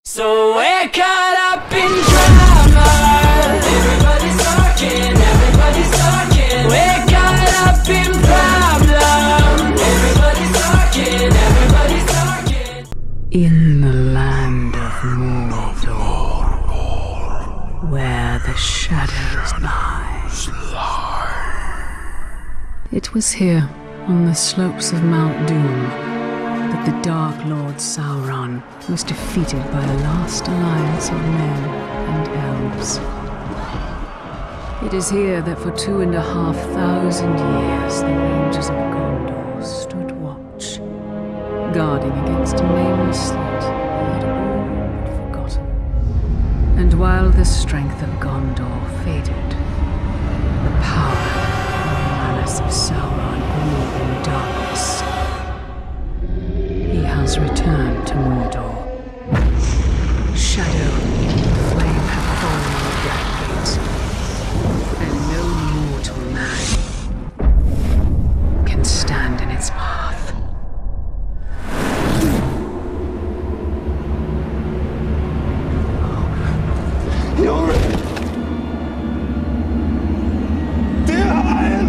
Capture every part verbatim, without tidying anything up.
So we're caught up in drama. Everybody's talking, everybody's talking. We're caught up in problem. Everybody's talking, everybody's talking. In the land of Mordor, where the shadows lie. It was here, on the slopes of Mount Doom, that the Dark Lord Sauron was defeated by a last alliance of men and elves. It is here that for two and a half thousand years the rangers of Gondor stood watch, guarding against a nameless threat they had all but forgotten. And while the strength of Gondor faded, the power of the malice of Sauron grew in darkness. He has returned to Mordor. Shadow and flame have fallen on the Black Gate, and no mortal man can stand in its path. Ioreth! Dirhael!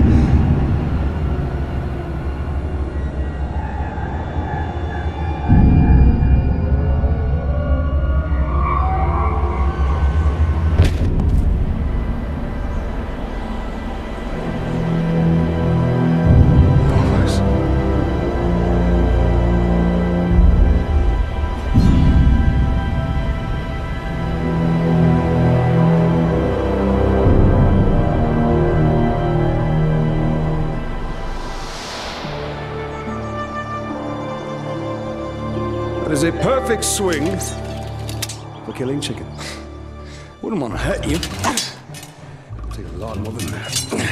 That is a perfect swing for killing chicken. Wouldn't want to hurt you. It'll take a lot more than that.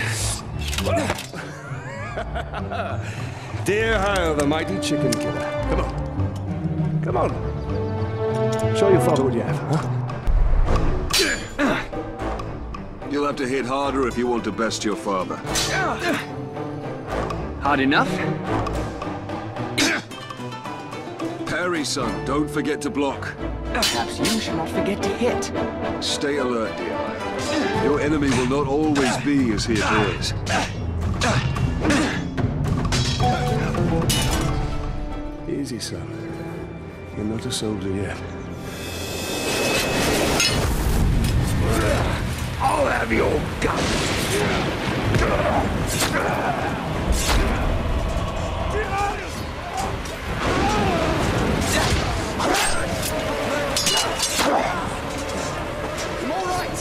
Dirhael, the mighty chicken killer. Come on. Come on. Show your father what you have, huh? You'll have to hit harder if you want to best your father. Hard enough? Parry, son. Don't forget to block. Perhaps you should not forget to hit. Stay alert, dear. Your enemy will not always be as he appears. Easy, son. You're not a soldier yet. I'll have your gun. I'm all right.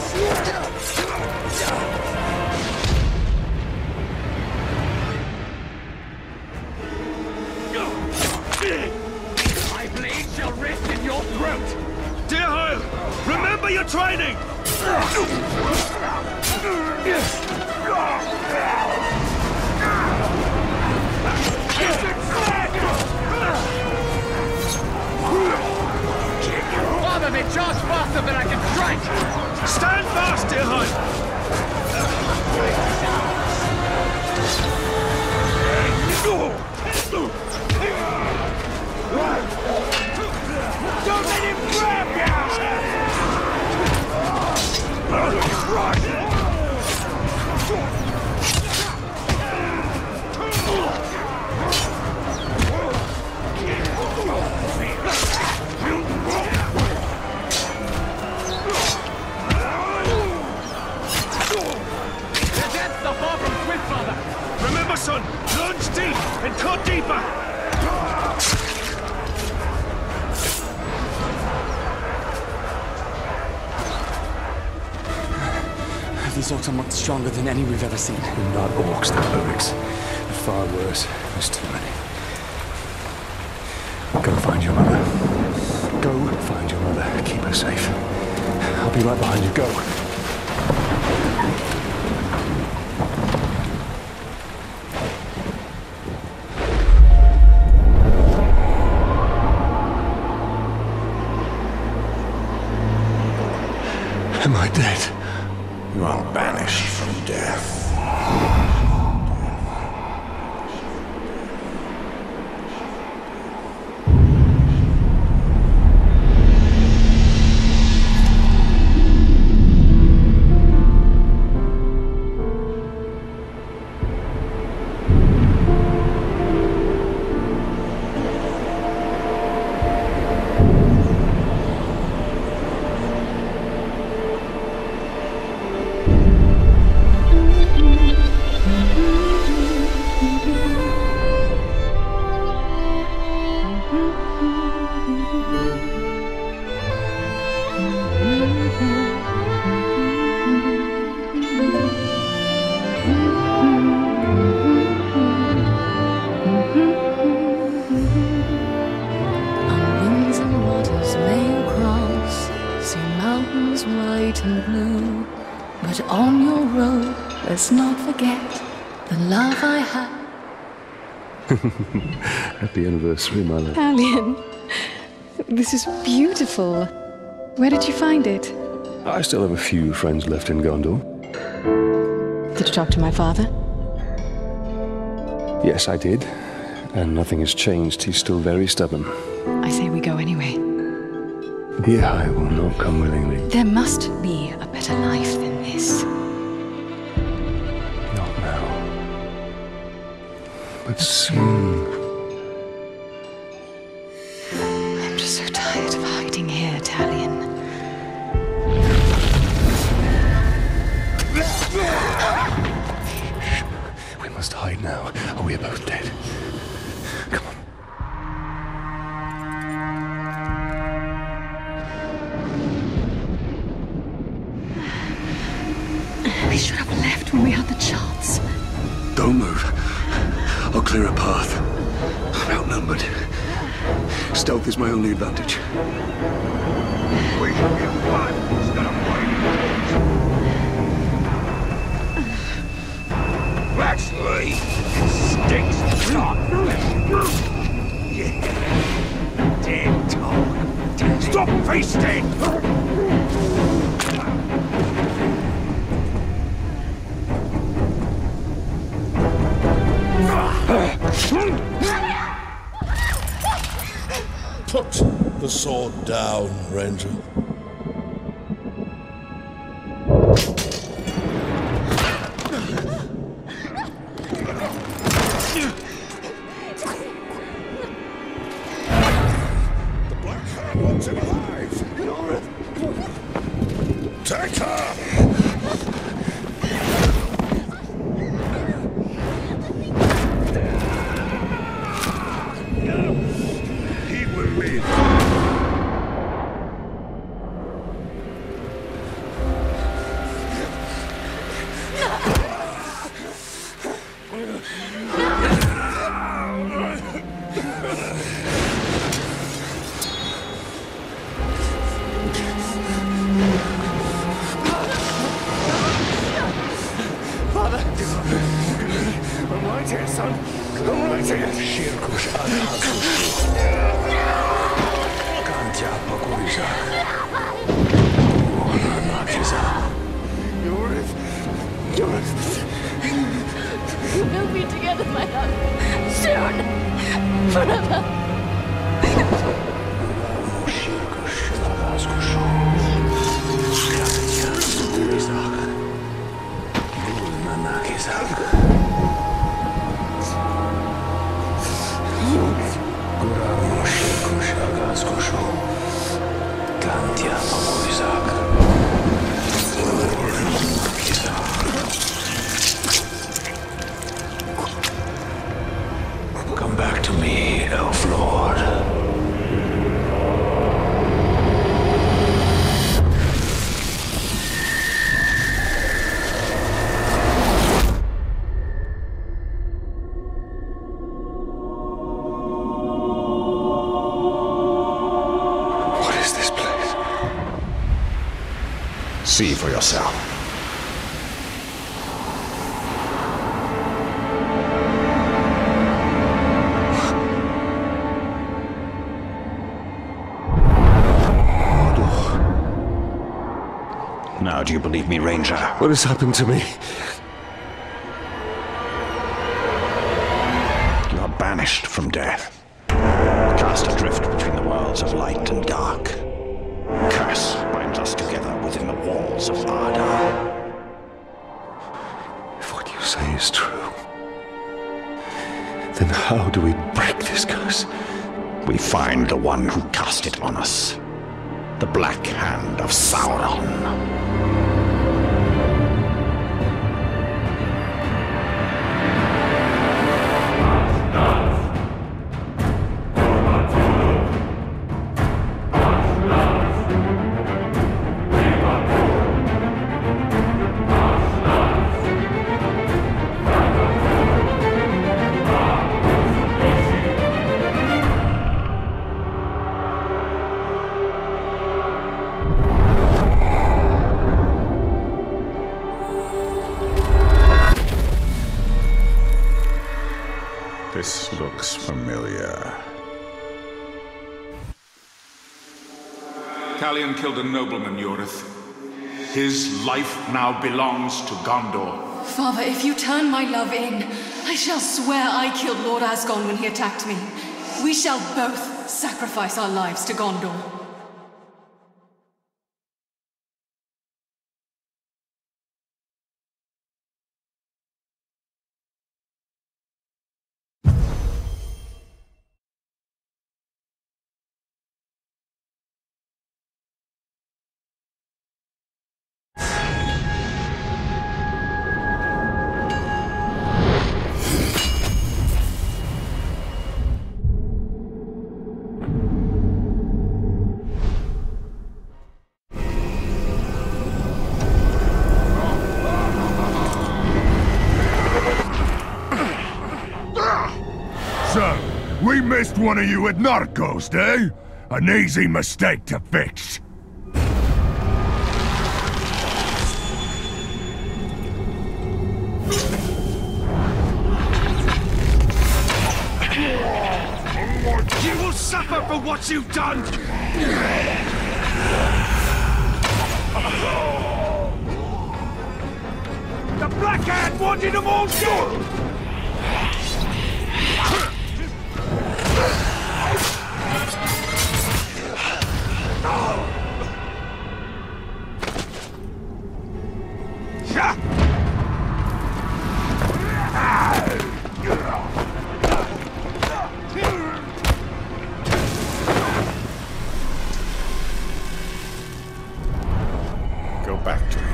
My blade shall rest in your throat. Dirhael! Remember your training! Father, they charge faster than I can strike. Stand fast, Dirhael! Don't let him grab you! That's the far from Swift, Father! Remember, son, lunge deep and cut deeper! These orcs are much stronger than any we've ever seen. They're not orcs, they're lyrics. They're far worse. There's too many. Go find your mother. Go find your mother. Keep her safe. I'll be right behind you. Go. Am I dead? You are banished from death. But on your road, let's not forget the love I had. Happy anniversary, my love. Talion, this is beautiful. Where did you find it? I still have a few friends left in Gondor. Did you talk to my father? Yes, I did. And nothing has changed. He's still very stubborn. I say we go anyway. Dirhael will not come willingly. There must be a better life than this. Not now. But soon. I'm just so tired of hiding here, Talion. We must hide now, or we are both dead. Come on. We should have left when we had the chance. Don't move. I'll clear a path. I'm outnumbered. Stealth is my only advantage. We should get blood instead of fighting. Actually, it stinks not. Yeah. Damn dog. Stop feasting! Put the sword down, Ranger. The Black Hand wants him alive. Ioreth. Take her! We'll be together, my love. Soon. Forever. Come back to me, Elf Lord. What is this place? See for yourself. Now, do you believe me, Ranger? What has happened to me? You are banished from death, cast adrift between the worlds of light and dark. Curse binds us together within the walls of Ardar. If what you say is true, then how do we break this curse? We find the one who cast it on us. The Black Hand of Sauron. This looks familiar. Talion killed a nobleman, Ioreth. His life now belongs to Gondor. Father, if you turn my love in, I shall swear I killed Lord Asgon when he attacked me. We shall both sacrifice our lives to Gondor. We missed one of you at Narcos, eh? An easy mistake to fix. You will suffer for what you've done! The Black Hand wanted them all dead! Go back to him.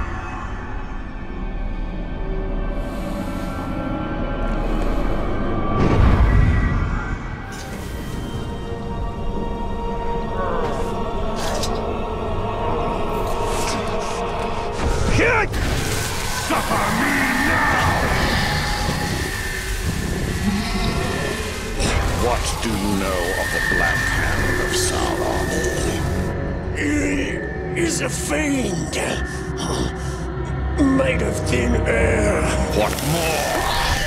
Suffer me now! What do you know of the Black Hand of Sauron? He is a fiend, made of thin air. What more?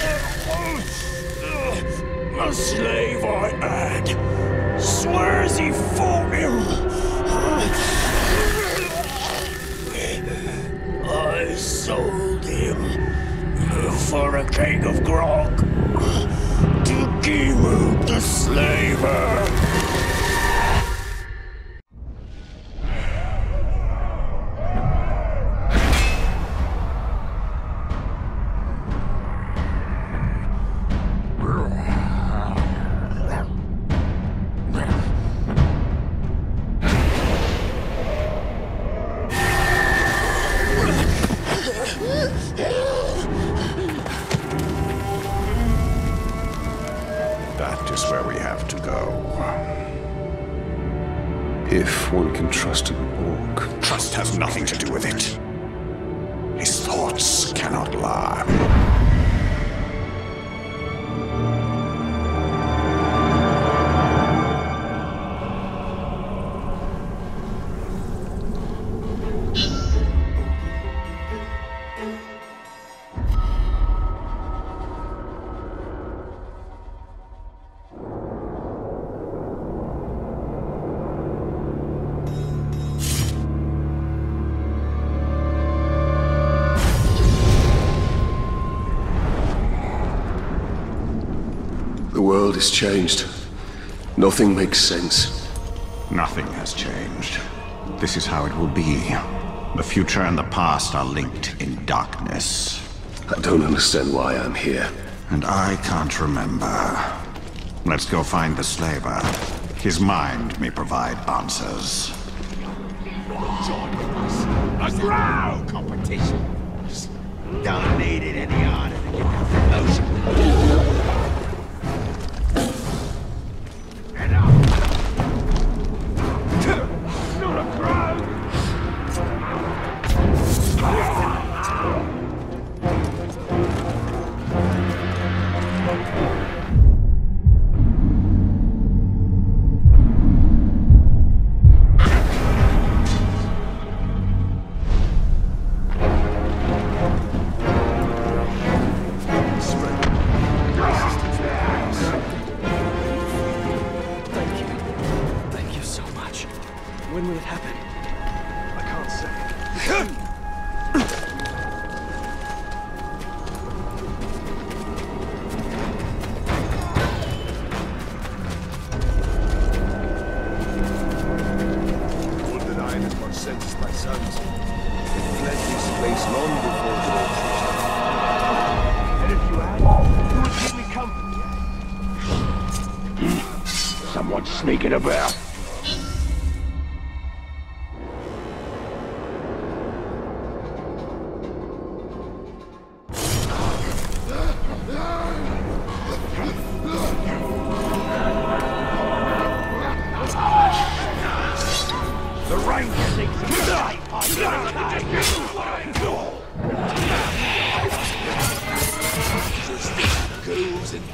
A slave I had swears he fought him. I sold him for a keg of grog to Gimuk the slaver. That is where we have to go. If one can trust an orc. Trust has nothing to do with it. His thoughts cannot lie. The world has changed. Nothing makes sense. Nothing has changed. This is how it will be. The future and the past are linked in darkness. I don't understand why I'm here. And I can't remember. Let's go find the slaver. His mind may provide answers. Join with us. A ground competition. Just don't need it any harder to get that promotion. would have happened? I can't say. Wounded Iron has got sentenced my sons. They fled this place long before the And if you had, who would keep me company? Someone's sneaking about. The Ranger thinks he's safe. Goes and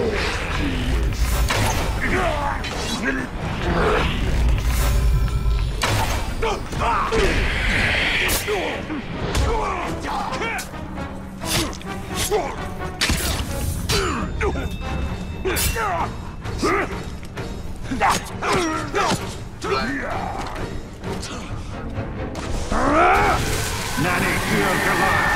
Nanny killed Goliath.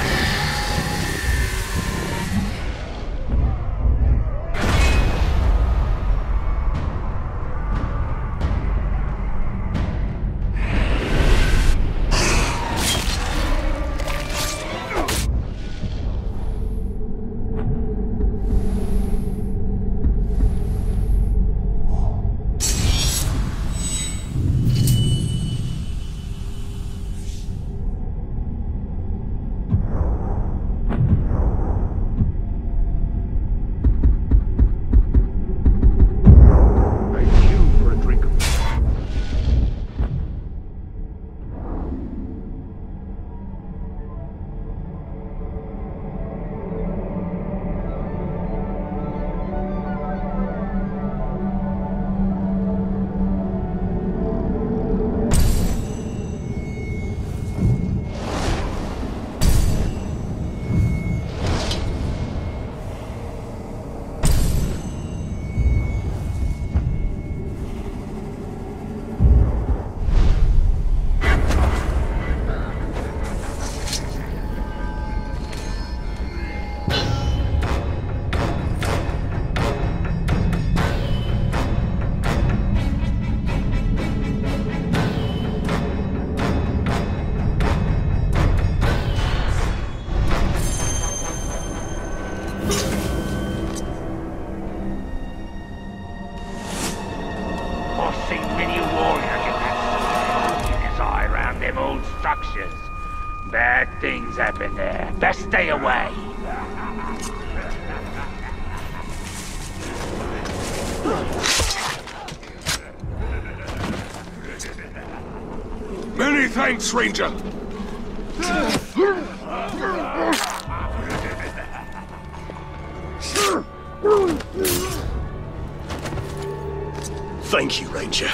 Bad things happen there. Best stay away. Many thanks, Ranger. Thank you, Ranger.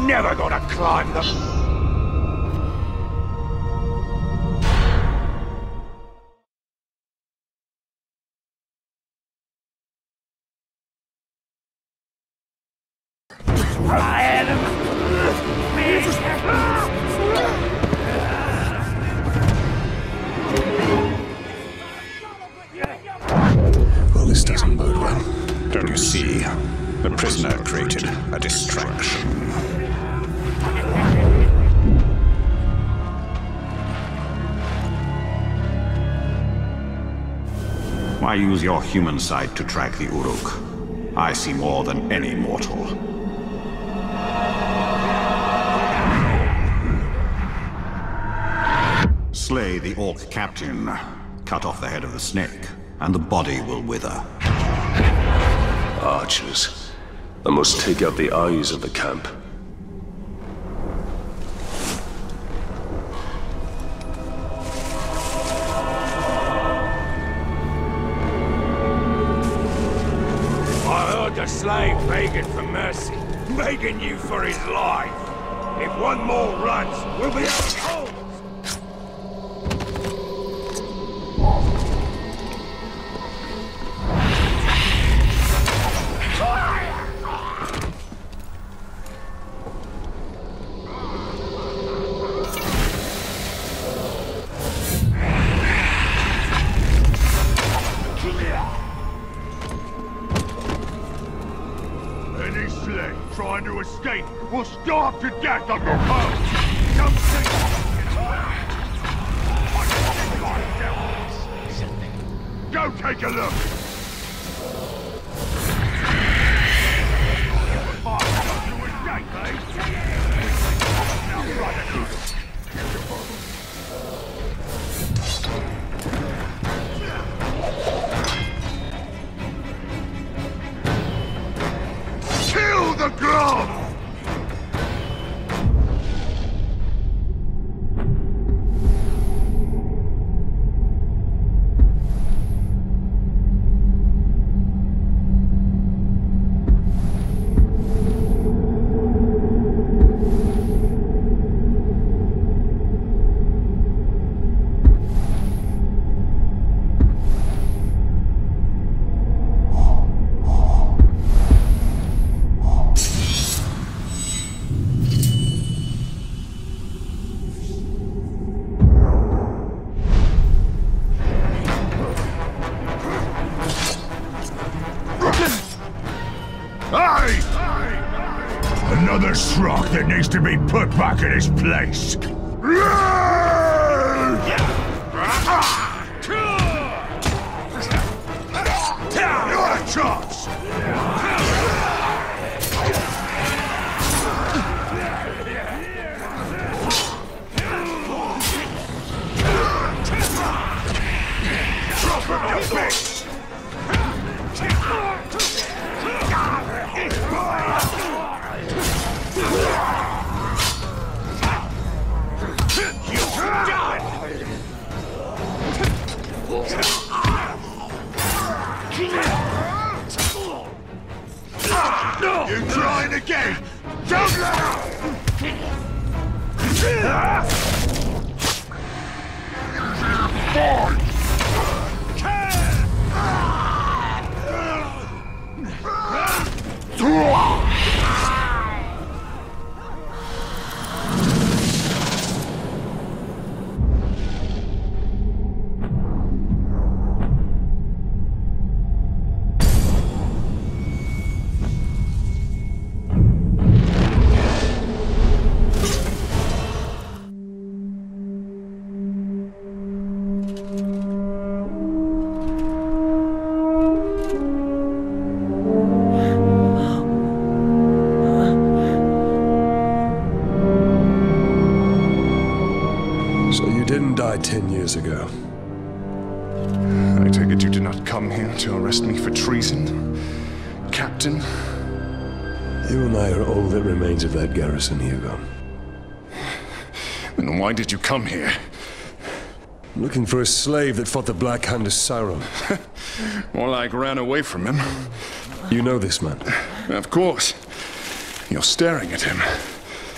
never gonna climb the... Well, this doesn't bode well. Don't you see? The prisoner created a distraction. Why use your human sight to track the Uruk? I see more than any mortal. Slay the Orc captain, cut off the head of the snake, and the body will wither. Archers. I must take out the eyes of the camp. I heard the slave begging for mercy, begging you for his life. If one more runs, we'll be out cold. Trying to escape will starve to death on your bones! Come see Go take a look! Kill the Glom! Another Srock that needs to be put back in his place. Your chance! Drop him, you bitch! You trying again? Don't let up! Ten years ago. I take it you did not come here to arrest me for treason, Captain? You and I are all that remains of that garrison, Hugo. Then why did you come here? I'm looking for a slave that fought the Black Hand of Sauron. More like ran away from him. You know this man? Of course. You're staring at him.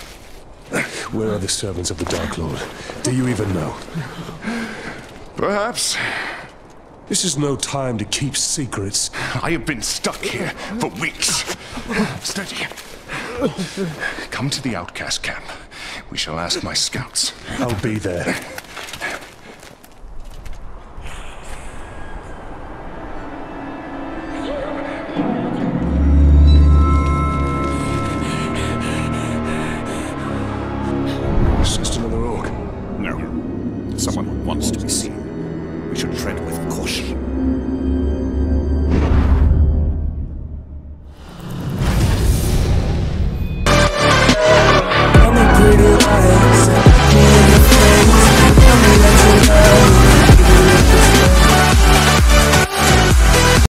Where are the servants of the Dark Lord? Do you even know? Perhaps. This is no time to keep secrets. I have been stuck here for weeks. Steady. Come to the outcast camp. We shall ask my scouts. I'll be there. It's just another orc. No. Someone wants to be seen.